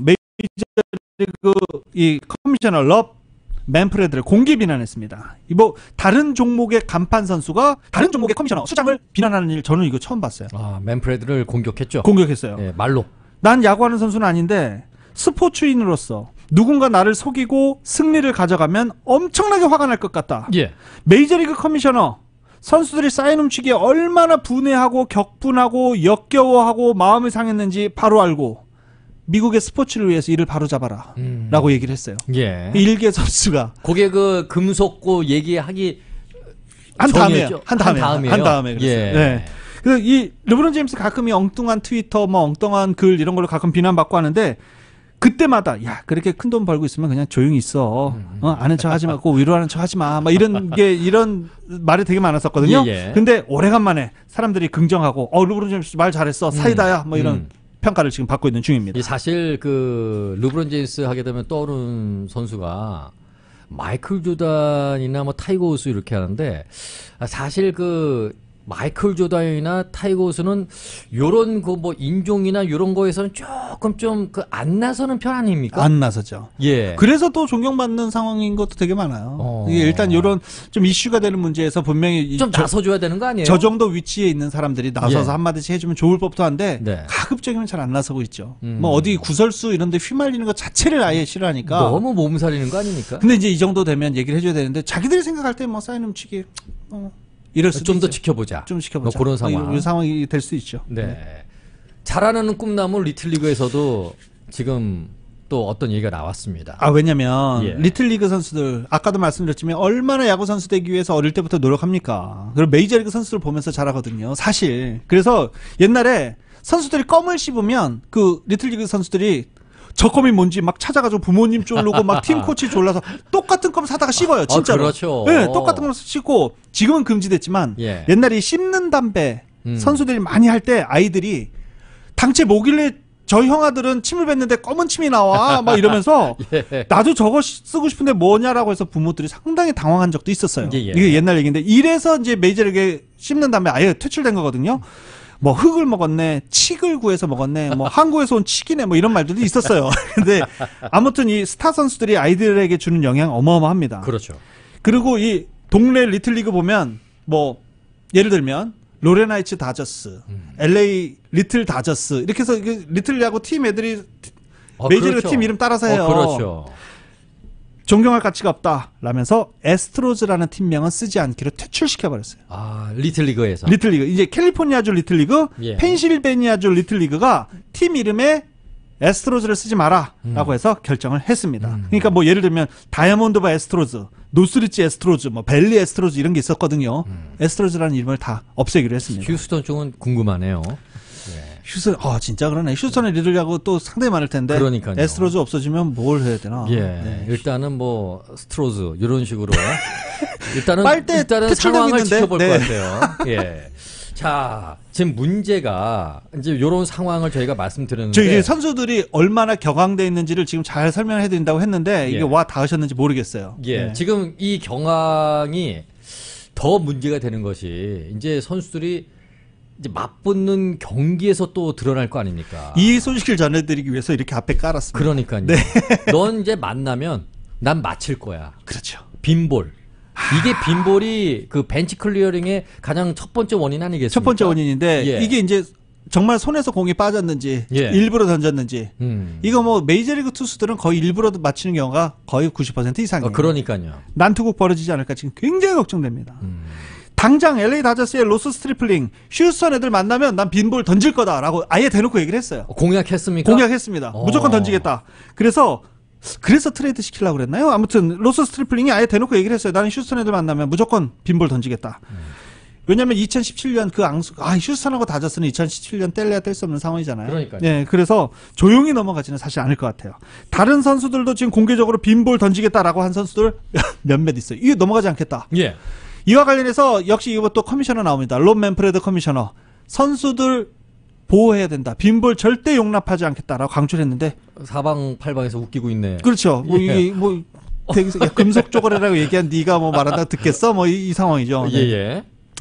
메이저리그 이 커미셔너 럽 맨프레드를 공개 비난했습니다. 이뭐 다른 종목의 간판 선수가 다른 종목의 커미셔너 수장을 비난하는 일 저는 이거 처음 봤어요. 아 맨프레드를 공격했죠. 공격했어요. 예, 말로. 난 야구하는 선수는 아닌데 스포츠인으로서 누군가 나를 속이고 승리를 가져가면 엄청나게 화가 날 것 같다. 예. 메이저리그 커미셔너 선수들이 사인 훔치기에 얼마나 분해하고 격분하고 역겨워하고 마음이 상했는지 바로 알고 미국의 스포츠를 위해서 이를 바로잡아라 음. 라고 얘기를 했어요. 예. 일개 선수가 그게 그 금속고 얘기하기 한 다음에요. 전이었죠? 한 다음에 한 다음에요? 한 다음에 그랬어요. 예. 네. 그래서 이 르브론 제임스 가끔 이 엉뚱한 트위터 뭐 엉뚱한 글 이런 걸로 가끔 비난받고 하는데 그때마다 야 그렇게 큰 돈 벌고 있으면 그냥 조용히 있어. 어, 아는 척 하지 말고 위로하는 척 하지 마. 막 이런 게 이런 말이 되게 많았었거든요. 예, 예. 근데 오래간만에 사람들이 긍정하고 어 르브론 제임스 말 잘했어. 사이다야. 뭐 이런 음. 평가를 지금 받고 있는 중입니다. 이 사실 그 르브론 제임스 하게 되면 떠오르는 선수가 마이클 조단이나 뭐 타이거 우스 이렇게 하는데 사실 그 마이클 조단이나 타이거 우스는 요런 그 뭐 인종이나 요런 거에서는 조금 좀 그 안 나서는 편 아닙니까? 안 나서죠. 예. 그래서 또 존경받는 상황인 것도 되게 많아요. 어. 이게 일단 이런 좀 이슈가 되는 문제에서 분명히 이 좀 저- 나서줘야 되는 거 아니에요? 저 정도 위치에 있는 사람들이 나서서 예. 한마디씩 해주면 좋을 법도 한데 네. 가급적이면 잘 안 나서고 있죠. 음. 뭐 어디 구설수 이런 데 휘말리는 것 자체를 아예 싫어하니까. 너무 몸살이는 거 아닙니까? 근데 이제 이 정도 되면 얘기를 해줘야 되는데 자기들이 생각할 때 뭐 사인 훔치기 어, 이럴 수도 좀 더 있죠. 지켜보자. 좀 지켜보자. 뭐 그런 어, 상황. 이, 이 상황이 될 수 있죠. 네. 잘하는 꿈나무 리틀리그에서도 지금 또 어떤 얘기가 나왔습니다. 아 왜냐면 예. 리틀리그 선수들 아까도 말씀드렸지만 얼마나 야구 선수 되기 위해서 어릴 때부터 노력합니까? 그리고 메이저리그 선수들 보면서 잘하거든요. 사실 그래서 옛날에 선수들이 껌을 씹으면 그 리틀리그 선수들이 저 껌이 뭔지 막 찾아가지고 부모님 쫄르고 막 팀 코치 졸라서 똑같은 껌 사다가 씹어요. 진짜로. 아, 그렇죠. 네, 똑같은 걸 씹고 지금은 금지됐지만 예. 옛날에 씹는 담배 음. 선수들이 많이 할 때 아이들이 당체 뭐길래 저 형아들은 침을 뱉는데 검은 침이 나와 막 이러면서 예. 나도 저거 쓰고 싶은데 뭐냐라고 해서 부모들이 상당히 당황한 적도 있었어요. 예, 예. 이게 옛날 얘기인데 이래서 이제 메이저리그에 씹는 담배 아예 퇴출된 거거든요. 뭐 흙을 먹었네, 칡을 구해서 먹었네, 뭐 한국에서 온 칡이네, 뭐 이런 말들도 있었어요. 근데 아무튼 이 스타 선수들이 아이들에게 주는 영향 어마어마합니다. 그렇죠. 그리고 이 동네 리틀리그 보면 뭐 예를 들면 로레나이츠 다저스, 음. 엘에이 리틀 다저스 이렇게 해서 이게 리틀 야구 팀 애들이 어, 메이저리그 그렇죠. 팀 이름 따라서 해요. 어, 그렇죠. 존경할 가치가 없다 라면서 에스트로즈라는 팀명은 쓰지 않기로 퇴출시켜버렸어요. 아, 리틀리그에서. 리틀리그 이제 캘리포니아주 리틀리그, 예. 펜실베니아주 리틀리그가 팀 이름에 에스트로즈를 쓰지 마라라고 음. 해서 결정을 했습니다. 음. 그러니까 뭐 예를 들면 다이아몬드바 에스트로즈, 노스리치 에스트로즈, 뭐 벨리 에스트로즈 이런 게 있었거든요. 음. 에스트로즈라는 이름을 다 없애기로 했습니다. 휴스턴 쪽은 궁금하네요. 예. 휴스턴, 아 진짜 그러네. 휴스턴에 리들야구 또 상당히 많을 텐데. 그러니까요. 에스트로즈 없어지면 뭘 해야 되나? 예. 네. 일단은 뭐 스트로즈 이런 식으로 일단은 빨대 일단은 퇴출되고 상황을 있는데? 지켜볼 네. 것 같아요. 예. 자, 지금 문제가 이제 이런 상황을 저희가 말씀드렸는데 저 이게 선수들이 얼마나 격앙돼 있는지를 지금 잘 설명해 드린다고 했는데 이게 예. 와 닿으셨는지 모르겠어요. 예. 네. 지금 이 경황이 더 문제가 되는 것이 이제 선수들이 이제 맞붙는 경기에서 또 드러날 거 아닙니까? 이 소식을 전해드리기 위해서 이렇게 앞에 깔았습니다. 그러니까요. 네. 넌 이제 만나면 난 맞힐 거야. 그렇죠. 빈볼. 이게 빈볼이 그 벤치 클리어링의 가장 첫 번째 원인 아니겠습니까? 첫 번째 원인인데 예. 이게 이제 정말 손에서 공이 빠졌는지 예. 일부러 던졌는지 음. 이거 뭐 메이저리그 투수들은 거의 일부러 맞히는 경우가 거의 구십 퍼센트 이상이에요. 어, 그러니까요. 난투극 벌어지지 않을까 지금 굉장히 걱정됩니다. 음. 당장 엘에이 다저스의 로스 스트리플링 휴스턴 애들 만나면 난 빈볼 던질 거다라고 아예 대놓고 얘기를 했어요. 공약했습니까? 공약했습니다. 어. 무조건 던지겠다. 그래서 그래서 트레이드 시키려고 그랬나요? 아무튼 로스 스트리플링이 아예 대놓고 얘기를 했어요. 나는 휴스턴 애들 만나면 무조건 빈볼 던지겠다. 음. 왜냐면 이천십칠 년 그 앙수, 아, 휴스턴하고 다저스는 이천십칠 년 뗄래야 뗄 수 없는 상황이잖아요. 그러니까요. 예, 그래서 조용히 넘어가지는 사실 않을 것 같아요. 다른 선수들도 지금 공개적으로 빈볼 던지겠다라고 한 선수들 몇몇 있어요. 이게 넘어가지 않겠다. 예. 이와 관련해서 역시 이거 또 커미셔너 나옵니다. 론 맨프레드 커미셔너. 선수들 보호해야 된다. 빈볼 절대 용납하지 않겠다라고 강조를 했는데. 사방팔방에서 웃기고 있네. 그렇죠. 뭐, 예. 이게 뭐, 되게 금속 쪼가리라고 얘기한 네가 뭐 말한다 듣겠어? 뭐 이, 이 상황이죠. 예, 네. 예.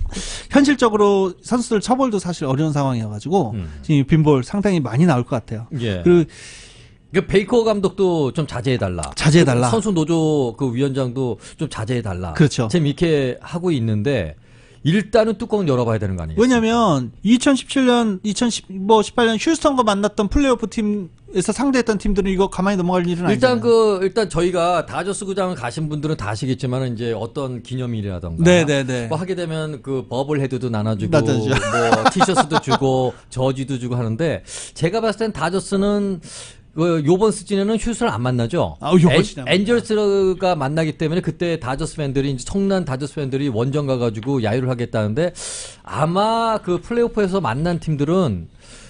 현실적으로 선수들 처벌도 사실 어려운 상황이어가지고 음. 지금 빈볼 상당히 많이 나올 것 같아요. 예. 그리고 그 베이커 감독도 좀 자제해달라. 자제해달라. 선수 노조 그 위원장도 좀 자제해달라. 그렇죠. 지금 이렇게 하고 있는데 일단은 뚜껑을 열어봐야 되는 거 아니에요? 왜냐면 이천십칠 년, 이천십팔 년 휴스턴과 만났던 플레이오프 팀에서 상대했던 팀들은 이거 가만히 넘어갈 일은 아니잖아요. 일단 그 일단 저희가 다저스 구장을 가신 분들은 다 아시겠지만 이제 어떤 기념일이라던가 네네네. 뭐 하게 되면 그 버블 헤드도 나눠주고 나눠주죠. 뭐 티셔츠도 주고 저지도 주고 하는데 제가 봤을 땐 다저스는 그 요번 시즌에는 휴스를 안 만나죠. 아, 요번 엔, 시즌 엔젤스가 만나기 때문에 그때 다저스 팬들이 이제 청난 다저스 팬들이 원정 가가지고 야유를 하겠다는데 아마 그 플레이오프에서 만난 팀들은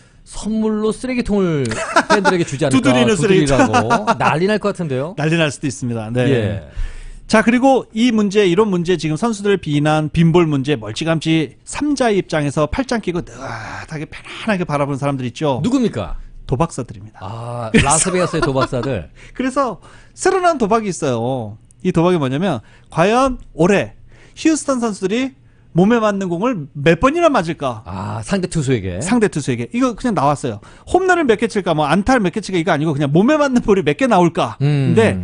선물로 쓰레기통을 팬들에게 주지 않을까. 두드리는 두드리라고 난리 날 것 같은데요. 난리 날 수도 있습니다. 네. 예. 자, 그리고 이 문제, 이런 문제, 지금 선수들 비난, 빈볼 문제, 멀찌감치 삼자의 입장에서 팔짱 끼고 느긋하게 편안하게 바라보는 사람들 있죠. 누굽니까? 도박사들입니다. 아, 라스베가스의 도박사들. 그래서 새로운 도박이 있어요. 이 도박이 뭐냐면 과연 올해 휴스턴 선수들이 몸에 맞는 공을 몇 번이나 맞을까? 아, 상대 투수에게. 상대 투수에게. 이거 그냥 나왔어요. 홈런을 몇 개 칠까? 뭐 안타를 몇 개 칠까? 이거 아니고 그냥 몸에 맞는 볼이 몇 개 나올까? 음. 근데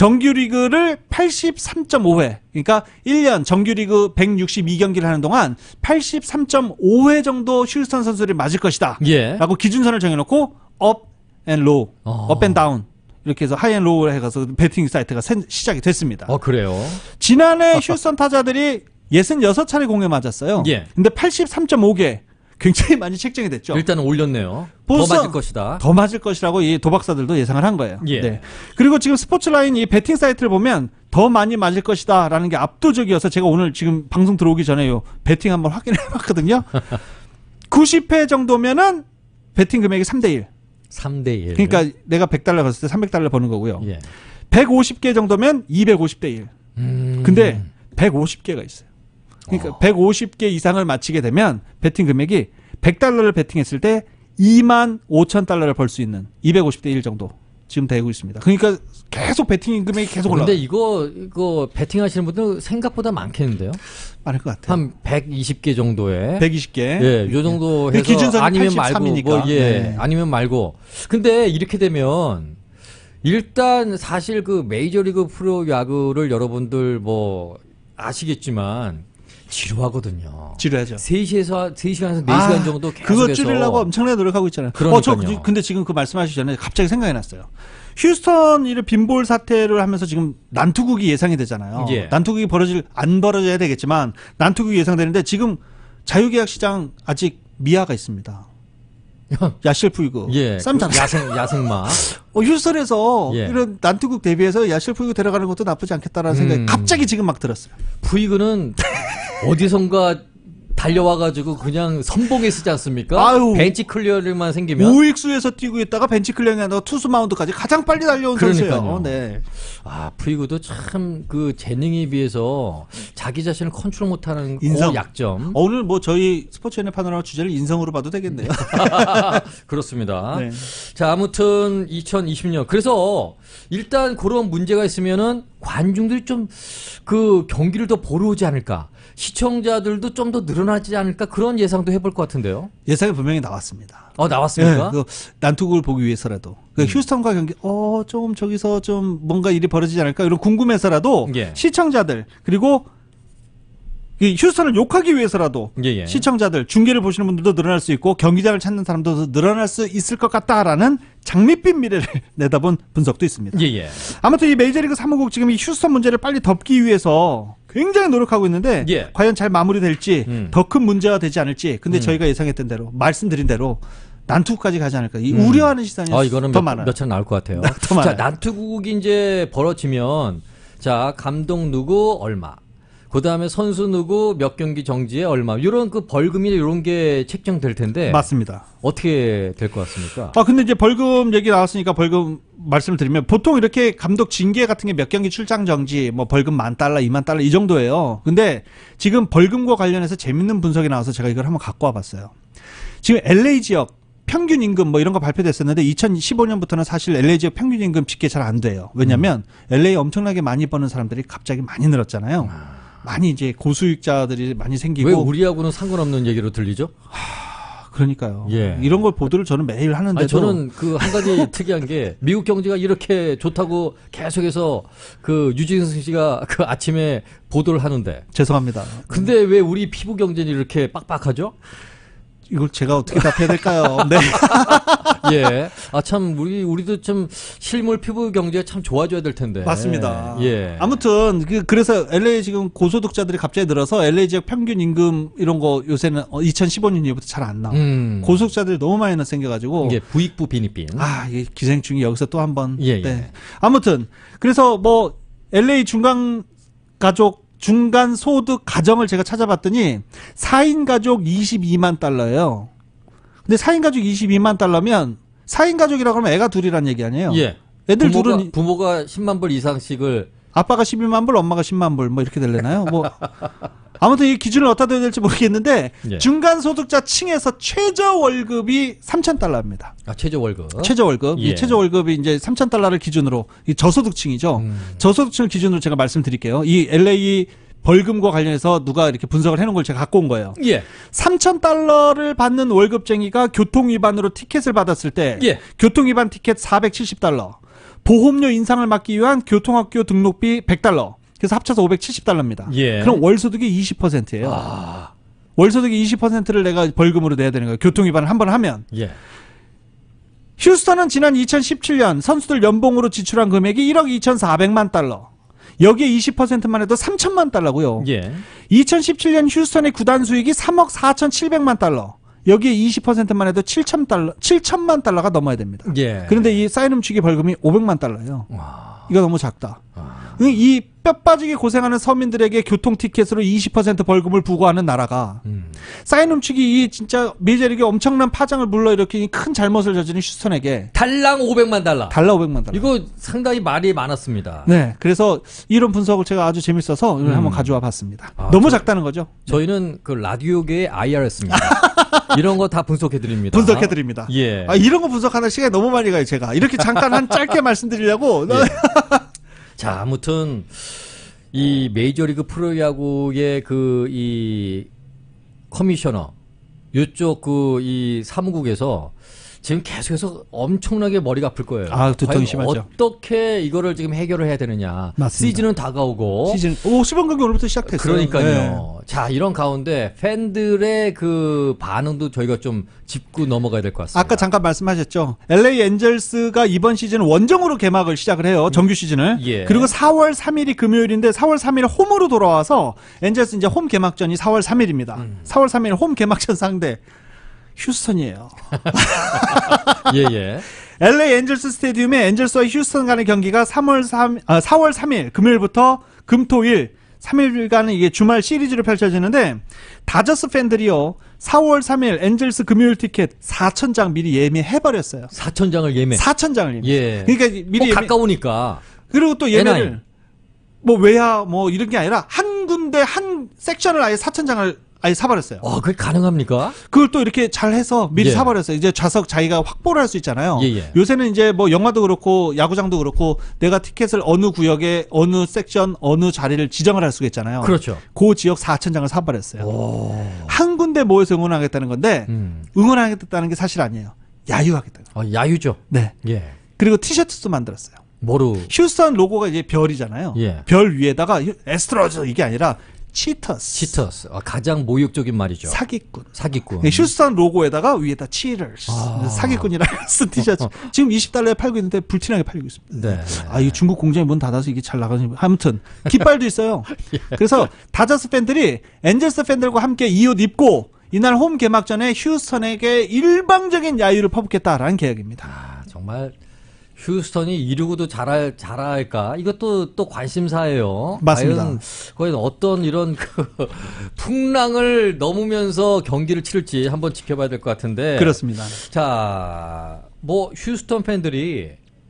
정규리그를 팔십삼 점 오 회. 그러니까 일 년 정규리그 백육십이 경기를 하는 동안 팔십삼 점 오 회 정도 휴스턴 선수들이 맞을 것이다. 예. 라고 기준선을 정해놓고 업 앤 로우, 어. 업 앤 다운 이렇게 해서 하이 앤 로우를 해가서 배팅 사이트가 세, 시작이 됐습니다. 어, 그래요? 지난해 휴스턴 타자들이 육십육 차례 공에 맞았어요. 예. 근데 팔십삼 점 오 개 굉장히 많이 책정이 됐죠. 일단은 올렸네요. 더 벌써 맞을 것이다. 더 맞을 것이라고 이 도박사들도 예상을 한 거예요. 예. 네. 그리고 지금 스포츠라인 이 배팅 사이트를 보면 더 많이 맞을 것이다라는 게 압도적이어서 제가 오늘 지금 방송 들어오기 전에 요 배팅 한번 확인해 봤거든요. 구십 회 정도면은 배팅 금액이 삼 대 일. 삼 대 일. 그러니까 내가 백 달러 갔을 때 삼백 달러 버는 거고요. 예. 백오십 개 정도면 이백오십 대 일. 음. 근데 백오십 개가 있어요. 그러니까 어. 백오십 개 이상을 맞히게 되면 배팅 금액이 백 달러를 배팅했을 때 이만 오천 달러를 벌 수 있는 이백오십 대 일 정도 지금 되고 있습니다. 그러니까 계속 배팅 금액이 계속 올라가요. 근데 이거 이거 배팅 하시는 분들 생각보다 많겠는데요? 많을 것 같아요. 한 백이십 개 정도에. 백이십 개. 예, 요 정도 해서 기준선이 아니면 팔십삼이니까. 말고 뭐 예, 네. 아니면 말고. 근데 이렇게 되면 일단 사실 그 메이저리그 프로 야구를 여러분들 뭐 아시겠지만 지루하거든요. 지루하죠. 세 시에서 세 시간에서 네 시간 아, 정도 계속해서 그거 줄이려고 엄청나게 노력하고 있잖아요. 그러니까요. 어, 저 그- 근데 지금 그 말씀하시기 전에 갑자기 생각이 났어요. 휴스턴 이를 빈볼 사태를 하면서 지금 난투극이 예상이 되잖아요. 예. 난투극이 벌어질 안 벌어져야 되겠지만 난투극이 예상되는데 지금 자유계약 시장 아직 미아가 있습니다. 야실푸이그. 예, 쌈장. 그 야생 야생마. 어, 휴스턴에서 예. 이런 난투극 대비해서 야실푸이그 데려가는 것도 나쁘지 않겠다라는 생각이 음. 갑자기 지금 막 들었어요. 푸이그는 어디선가 달려와가지고 그냥 선봉에 쓰지 않습니까? 아유. 벤치 클리어만 생기면. 우익수에서 뛰고 있다가 벤치 클리어가 아니라 투수 마운드까지 가장 빨리 달려온 그러니까요. 선수예요. 네. 아, 푸이그도 참 그 재능에 비해서 자기 자신을 컨트롤 못하는 인성. 그 약점. 어, 오늘 뭐 저희 스포츠연예 파노라마 주제를 인성으로 봐도 되겠네요. 그렇습니다. 네. 자, 아무튼 이천이십 년. 그래서 일단 그런 문제가 있으면은 관중들이 좀 그 경기를 더 보러 오지 않을까. 시청자들도 좀 더 늘어나지 않을까. 그런 예상도 해볼 것 같은데요. 예상이 분명히 나왔습니다. 어, 나왔습니까? 네, 그 난투극을 보기 위해서라도 그 음. 휴스턴과 경기 어 좀 저기서 좀 뭔가 일이 벌어지지 않을까 이런 궁금해서라도 예. 시청자들 그리고 이 휴스턴을 욕하기 위해서라도 예, 예. 시청자들, 중계를 보시는 분들도 늘어날 수 있고 경기장을 찾는 사람도 늘어날 수 있을 것 같다라는 장밋빛 미래를 내다본 분석도 있습니다. 예, 예. 아무튼 이 메이저리그 사무국 지금 이 휴스턴 문제를 빨리 덮기 위해서 굉장히 노력하고 있는데 예. 과연 잘 마무리될지 음. 더 큰 문제가 되지 않을지 근데 음. 저희가 예상했던 대로 말씀드린 대로 난투까지 가지 않을까 이 음. 우려하는 시선이 아, 이거는 더 몇, 많아요. 몇 차례 나올 것 같아요. 더 많아요. 자, 난투국이 이제 벌어지면 자, 감독 누구 얼마. 그다음에 선수 누구 몇 경기 정지에 얼마. 이런 그 벌금이 이런 게 책정될 텐데 맞습니다. 어떻게 될 것 같습니까? 아 근데 이제 벌금 얘기 나왔으니까 벌금 말씀을 드리면 보통 이렇게 감독 징계 같은 게 몇 경기 출장 정지 뭐 벌금 만 달러, 이만 달러 이 정도예요. 근데 지금 벌금과 관련해서 재밌는 분석이 나와서 제가 이걸 한번 갖고 와봤어요. 지금 엘에이 지역 평균 임금 뭐 이런 거 발표됐었는데 이천십오 년부터는 사실 엘에이 지역 평균 임금 집계 잘 안 돼요. 왜냐면 음. 엘에이 엄청나게 많이 버는 사람들이 갑자기 많이 늘었잖아요. 아. 많이 이제 고수익자들이 많이 생기고. 왜 우리하고는 상관없는 얘기로 들리죠? 하, 그러니까요. 예. 이런 걸 보도를 저는 매일 하는데도. 아니, 저는 그 한 가지 특이한 게 미국 경제가 이렇게 좋다고 계속해서 그 유진승 씨가 그 아침에 보도를 하는데. 죄송합니다. 근데 왜 우리 피부 경제는 이렇게 빡빡하죠? 이걸 제가 어떻게 답해야 될까요? 네. 예. 아, 참, 우리, 우리도 좀 실물 피부 경제가 참 좋아져야 될 텐데. 맞습니다. 예. 아무튼, 그, 그래서 엘에이 지금 고소득자들이 갑자기 늘어서 엘에이 지역 평균 임금 이런 거 요새는 이천십오 년 이후부터 잘 안 나와. 음. 고소득자들이 너무 많이 생겨가지고. 이게 부익부 빈익빈. 아, 이게 기생충이 여기서 또 한 번. 예, 네. 예. 아무튼, 그래서 뭐, 엘에이 중간 가족 중간 소득 가정을 제가 찾아봤더니 사 인 가족 이십이만 달러예요. 근데 사 인 가족 이십이만 달러면 사 인 가족이라고 하면 애가 둘이란 얘기 아니에요. 예. 애들 부모가, 둘은 부모가 십만 불 이상씩을 아빠가 십이만 불, 엄마가 십만 불 뭐 이렇게 되려나요? 뭐 아무튼 이 기준을 어디다 둬야 될지 모르겠는데 예. 중간 소득자 층에서 최저 월급이 삼천 달러입니다. 아, 최저 월급. 최저 월급. 예. 이 최저 월급이 이제 삼천 달러를 기준으로 이 저소득층이죠. 음. 저소득층을 기준으로 제가 말씀드릴게요. 이 엘에이 벌금과 관련해서 누가 이렇게 분석을 해놓은 걸 제가 갖고 온 거예요. 예. 삼천 달러를 받는 월급쟁이가 교통위반으로 티켓을 받았을 때 예. 교통위반 티켓 사백칠십 달러, 보험료 인상을 막기 위한 교통학교 등록비 백 달러, 그래서 합쳐서 오백칠십 달러입니다. 예. 그럼 월소득이 이십 퍼센트예요. 아. 월소득이 이십 퍼센트를 내가 벌금으로 내야 되는 거예요. 교통위반을 한 번 하면. 예. 휴스턴은 지난 이천십칠 년 선수들 연봉으로 지출한 금액이 일억 이천사백만 달러. 여기에 이십 퍼센트만 해도 삼천만 달러고요. 예. 이천십칠 년 휴스턴의 구단 수익이 삼억 사천칠백만 달러. 여기에 이십 퍼센트만 해도 칠천 달러, 칠천만 달러가 넘어야 됩니다. 예. 그런데 이 사인 훔치기 벌금이 오백만 달러예요. 와. 이거 너무 작다. 와. 이 뼈 빠지게 고생하는 서민들에게 교통 티켓으로 이십 퍼센트 벌금을 부과하는 나라가 음. 사인 훔치기 이 진짜 메이저리그에 엄청난 파장을 불러일으키니 큰 잘못을 저지른 휴스턴에게 달랑 오백만 달러. 달러 오백만 달러. 이거 상당히 말이 많았습니다. 네, 그래서 이런 분석을 제가 아주 재밌어서 음. 한번 가져와 봤습니다. 아, 너무 저, 작다는 거죠? 저희는 그 라디오계의 아이알에스입니다. 이런 거 다 분석해 드립니다. 분석해 드립니다. 예. 아, 이런 거 분석하는 시간이 너무 많이 가요, 제가. 이렇게 잠깐 한 짧게 말씀드리려고. 예. 자, 아무튼 이 메이저리그 프로야구의 그 이 커미셔너 이쪽 그 이 사무국에서 지금 계속해서 엄청나게 머리가 아플 거예요. 아, 두통이 심하죠. 어떻게 이거를 지금 해결을 해야 되느냐. 맞습니다. 시즌은 다가오고. 시즌, 오, 시범 경기 오늘부터 시작됐어요. 그러니까요. 네. 자, 이런 가운데 팬들의 그 반응도 저희가 좀 짚고 넘어가야 될 것 같습니다. 아까 잠깐 말씀하셨죠. 엘에이 엔젤스가 이번 시즌 원정으로 개막을 시작을 해요. 정규 시즌을. 예. 그리고 사월 삼일이 금요일인데 사월 삼일 홈으로 돌아와서 엔젤스 이제 홈 개막전이 사월 삼일입니다. 음. 사월 삼일 홈 개막전 상대 휴스턴이에요. 예, 예. 엘에이 엔젤스 스테디움에 엔젤스와 휴스턴 간의 경기가 삼월 삼, 아, 사월 삼일 금요일부터 금토일 삼 일간은 이게 주말 시리즈로 펼쳐지는데 다저스 팬들이요. 사월 삼일 엔젤스 금요일 티켓 사천 장 미리 예매해버렸어요. 사천 장을 예매. 사천 장을 예매. 예. 그러니까 미리 뭐 예매. 가까우니까. 그리고 또 예매를 에나인. 뭐 외야 뭐 이런 게 아니라 한 군데 한 섹션을 아예 사천 장을 아예 사버렸어요. 와, 그게 가능합니까? 그걸 또 이렇게 잘 해서 미리 예. 사버렸어요. 이제 좌석 자기가 확보를 할 수 있잖아요. 예, 예. 요새는 이제 뭐 영화도 그렇고 야구장도 그렇고 내가 티켓을 어느 구역에 어느 섹션 어느 자리를 지정을 할 수가 있잖아요. 그렇죠. 그 지역 사천 장을 사버렸어요. 오. 한 군데 모여서 응원하겠다는 건데 음. 응원하겠다는 게 사실 아니에요. 야유하겠다는 거예요. 어, 야유죠. 네. 예. 그리고 티셔츠도 만들었어요. 뭐로? 휴스턴 로고가 이제 별이잖아요. 예. 별 위에다가 에스트로즈 이게 아니라 치터스. 치터스. 아, 가장 모욕적인 말이죠. 사기꾼. 사기꾼. 네, 휴스턴 로고에다가 위에다 치터스. 아. 사기꾼이라고 쓴 티셔츠. 지금 이십 달러에 팔고 있는데 불티나게 팔리고 있습니다. 네. 아, 이 중국 공장이 문 닫아서 이게 잘 나가는. 아무튼 깃발도 있어요. 예. 그래서 다저스 팬들이 엔젤스 팬들과 함께 이 옷 입고 이날 홈 개막전에 휴스턴에게 일방적인 야유를 퍼붓겠다라는 계획입니다. 아, 정말 휴스턴이 이루고도 잘할 잘할까? 이것도 또 관심사예요. 맞습니다. 과연, 과연 어떤 이런 그 풍랑을 넘으면서 경기를 치를지 한번 지켜봐야 될 것 같은데. 그렇습니다. 자, 뭐 휴스턴 팬들이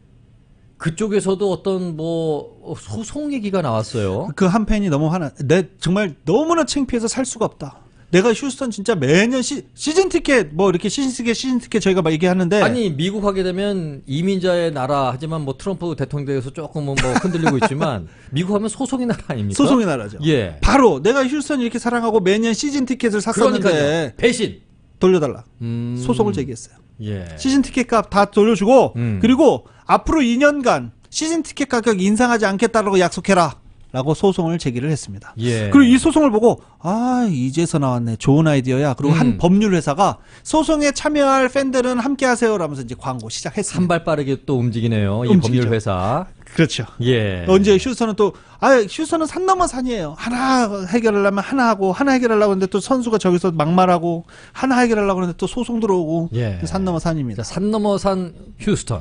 그쪽에서도 어떤 뭐 소송 얘기가 나왔어요. 그 한 팬이 너무 화나. 내 정말 너무나 창피해서 살 수가 없다. 내가 휴스턴 진짜 매년 시, 시즌 티켓 뭐 이렇게 시즌 티켓 시즌 티켓 저희가 막 얘기하는데 아니 미국 하게 되면 이민자의 나라 하지만 뭐 트럼프 대통령에서 조금은 뭐 흔들리고 있지만 미국 하면 소송의 나라 아닙니까? 소송의 나라죠. 예. 바로 내가 휴스턴 이렇게 사랑하고 매년 시즌 티켓을 샀었는데 그러니까요. 배신. 돌려달라. 음. 소송을 제기했어요. 예. 시즌 티켓 값 다 돌려주고 음. 그리고 앞으로 이 년간 시즌 티켓 가격 인상하지 않겠다라고 약속해라. 라고 소송을 제기를 했습니다. 예. 그리고 이 소송을 보고 아 이제서 나왔네. 좋은 아이디어야. 그리고 음. 한 법률 회사가 소송에 참여할 팬들은 함께 하세요 라면서 이제 광고 시작했습니다. 한 발 빠르게 또 움직이네요. 이 움직이죠. 법률 회사. 그렇죠. 예. 언제 휴스턴은 또, 아, 휴스턴은 산 넘어 산이에요. 하나 해결하려면 하나 하고, 하나 해결하려고 하는데 또 선수가 저기서 막말하고, 하나 해결하려고 하는데 또 소송 들어오고, 예. 산 넘어 산입니다. 자, 산 넘어 산 휴스턴.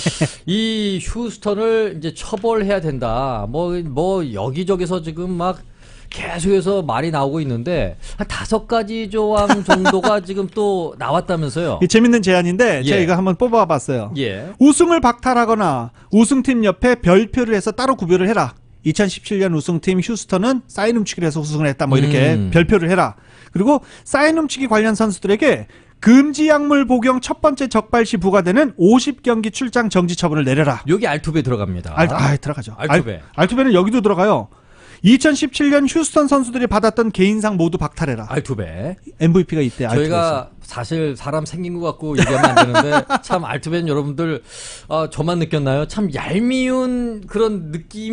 이 휴스턴을 이제 처벌해야 된다. 뭐, 뭐, 여기저기서 지금 막 계속해서 말이 나오고 있는데, 한 다섯 가지 조항 정도가 지금 또 나왔다면서요. 이 재밌는 제안인데, 제가 예. 이거 한번 뽑아봤어요. 예. 우승을 박탈하거나, 우승팀 옆에 별표를 해서 따로 구별을 해라. 이천십칠 년 우승팀 휴스턴은 사인 훔치기를 해서 우승을 했다. 뭐 이렇게 음. 별표를 해라. 그리고 사인 훔치기 관련 선수들에게 금지 약물 복용 첫 번째 적발 시 부과되는 오십 경기 출장 정지 처분을 내려라. 여기 알투베 들어갑니다. 알, 아, 들어가죠. 알투베. 알, 알투베는 여기도 들어가요. 이천십칠 년 휴스턴 선수들이 받았던 개인상 모두 박탈해라. 알투베. 엠브이피가 이때 저희가 사실 사람 생긴 것 같고 얘기하면 안 되는데 참 알투베는 여러분들 어, 저만 느꼈나요? 참 얄미운 그런 느낌이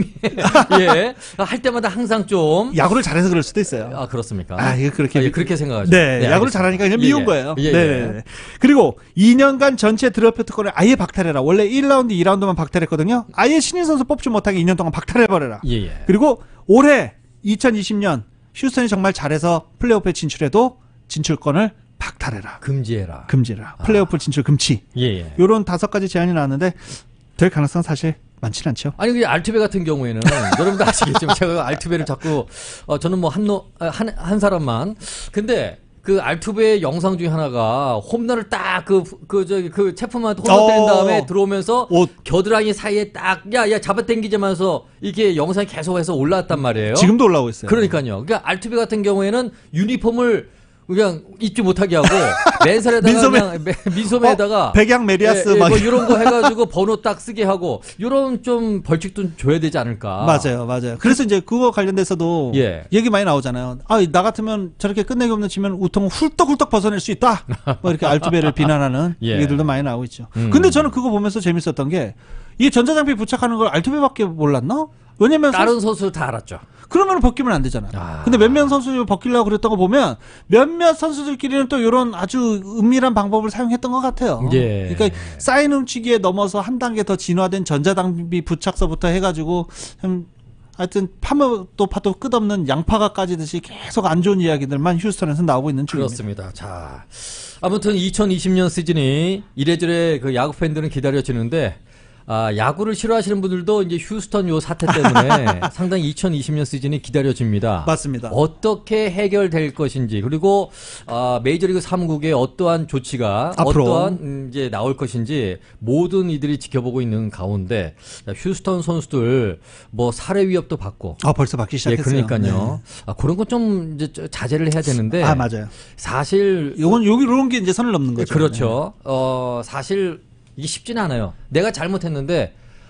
예. 할 때마다 항상 좀 야구를 잘해서 그럴 수도 있어요. 아 그렇습니까? 아, 이거 그렇게 아, 예, 그렇게 생각하죠. 네, 야구를 알겠습니다. 잘하니까 그냥 예, 미운 예. 거예요. 예, 네, 예. 네. 그리고 이 년간 전체 드래프트 특권을 아예 박탈해라. 원래 일 라운드, 이 라운드만 박탈했거든요. 아예 신인 선수 뽑지 못하게 이 년 동안 박탈해버려라. 예, 예. 그리고 올해 이천이십 년 휴스턴이 정말 잘해서 플레이오프에 진출해도 진출권을 박탈해라. 금지해라. 금지라. 플레이오프 진출 금지. 예, 예. 요런 다섯 가지 제안이 나왔는데 될 가능성은 사실 많지는 않죠. 아니 그 알투베 같은 경우에는 여러분들 아시겠지만 제가 알투베를 자꾸 어, 저는 뭐 한한 한 사람만 근데 그 알투베의 영상 중에 하나가 홈런을 딱 그 그 저기 그 체프만한테 홈런 때린 어. 다음에 들어오면서 옷. 겨드랑이 사이에 딱 야 야 잡아당기자면서 이게 영상이 계속해서 올라왔단 말이에요. 지금도 올라오고 있어요. 그러니까요. 그러니까 알투베 같은 경우에는 유니폼을 그냥 입지 못하게 하고 맨살에다가 민소매. 그냥 맨- 민소매에다가 어, 백양 메리아스 예, 예, 막 뭐 이런 거 해가지고 번호 딱 쓰게 하고 이런 좀 벌칙도 줘야 되지 않을까. 맞아요, 맞아요. 그래서 이제 그거 관련돼서도 예. 얘기 많이 나오잖아요. 아, 나 같으면 저렇게 끝내기 없는 치면 우통을 훌떡훌떡 벗어낼 수 있다. 뭐 이렇게 알투베를 비난하는 예. 얘기들도 많이 나오고 있죠. 음. 근데 저는 그거 보면서 재밌었던 게 이 전자장비 부착하는 걸 알투베밖에 몰랐나? 왜냐면 다른 선수- 선수 다 알았죠. 그러면 벗기면 안 되잖아요. 아. 근데 몇몇 선수들이 벗기려고 그랬던 거 보면 몇몇 선수들끼리는 또 이런 아주 은밀한 방법을 사용했던 것 같아요. 예. 그러니까 사인 훔치기에 넘어서 한 단계 더 진화된 전자장비 부착서부터 해가지고 참 하여튼 파도 파도 끝없는 양파가 까지듯이 계속 안 좋은 이야기들만 휴스턴에서 나오고 있는 중입니다. 그렇습니다. 자, 아무튼 이천이십 년 시즌이 이래저래 그 야구 팬들은 기다려지는데 아, 야구를 싫어하시는 분들도 이제 휴스턴 요 사태 때문에 상당히 이천이십 년 시즌이 기다려집니다. 맞습니다. 어떻게 해결될 것인지 그리고 아, 메이저리그 사무국의 어떠한 조치가 앞으로. 어떠한 음, 이제 나올 것인지 모든 이들이 지켜보고 있는 가운데 자, 휴스턴 선수들 뭐 살해 위협도 받고 아, 벌써 받기 예, 시작했어요. 그러니까요. 네. 아, 그런 건 좀 이제 저- 자제를 해야 되는데 아, 맞아요. 사실 요건 여기 이런 게 이제 선을 넘는 거죠. 그렇죠. 어, 사실 이게 쉽지는 않아요. 내가 잘못했는데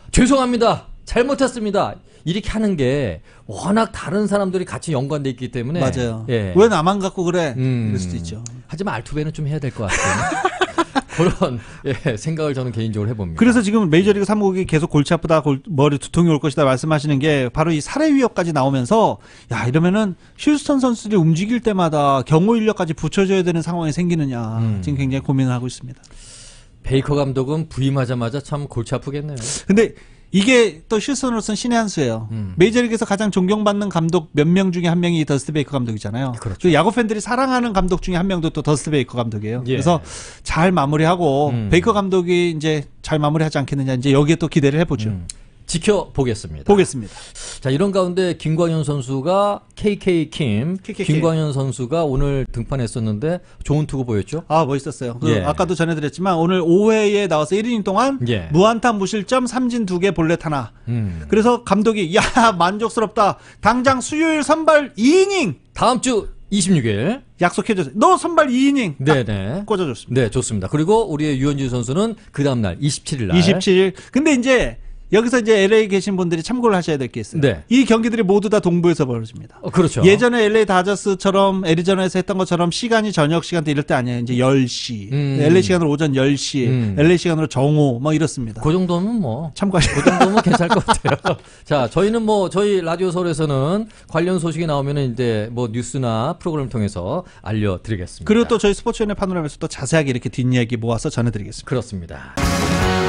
죄송합니다. 잘못했습니다. 이렇게 하는 게 워낙 다른 사람들이 같이 연관돼 있기 때문에 네. 맞아요. 예. 왜 나만 갖고 그래? 음. 이럴 수도 있죠. 하지만 알투베는 좀 해야 될 것 같아요. 그런 예, 생각을 저는 개인적으로 해봅니다. 그래서 지금 메이저리그 사무국이 계속 골치 아프다, 골, 머리 두통이 올 것이다 말씀하시는 게 바로 이 살해 위협까지 나오면서 야 이러면은 휴스턴 선수들이 움직일 때마다 경호 인력까지 붙여줘야 되는 상황이 생기느냐 음. 지금 굉장히 고민을 하고 있습니다. 베이커 감독은 부임하자마자 참 골치 아프겠네요. 근데 이게 또 휴스턴으로서는 신의 한 수예요. 음. 메이저리그에서 가장 존경받는 감독 몇 명 중에 한 명이 더스트 베이커 감독이잖아요. 그렇죠. 그 야구 팬들이 사랑하는 감독 중에 한 명도 또 더스트 베이커 감독이에요. 예. 그래서 잘 마무리하고 음. 베이커 감독이 이제 잘 마무리하지 않겠느냐 이제 여기에 또 기대를 해보죠. 음. 지켜보겠습니다. 보겠습니다. 자, 이런 가운데 김광현 선수가 케이케이 킴, 케이케이 킴. 김광현 선수가 오늘 등판했었는데 좋은 투구 보였죠? 아 멋있었어요. 그 예. 아까도 전해드렸지만 오늘 오 회에 나와서 일 이닝 동안 예. 무안타 무실점 삼진 두 개 볼넷 하나. 음. 그래서 감독이 야 만족스럽다. 당장 수요일 선발 이 이닝 다음 주 이십육 일. 약속해줬어요. 너 선발 이 이닝 딱 네네. 꽂아줬습니다. 네, 좋습니다. 그리고 우리의 유현진 선수는 그 다음날 이십칠 일 날. 이십칠 일. 근데 이제 여기서 이제 엘에이 계신 분들이 참고를 하셔야 될 게 있어요. 네. 이 경기들이 모두 다 동부에서 벌어집니다. 어, 그렇죠. 예전에 엘에이 다저스처럼 애리조나에서 했던 것처럼 시간이 저녁 시간대 이럴 때 아니에요. 이제 열 시. 음. 엘에이 시간으로 오전 열 시. 음. 엘에이 시간으로 정오. 뭐 이렇습니다. 그 정도면 뭐. 참고하셔야 그 정도면 괜찮을 것 같아요. 자, 저희는 뭐, 저희 라디오 서울에서는 관련 소식이 나오면은 이제 뭐 뉴스나 프로그램을 통해서 알려드리겠습니다. 그리고 또 저희 스포츠연예 파노라마에서 또 자세하게 이렇게 뒷이야기 모아서 전해드리겠습니다. 그렇습니다.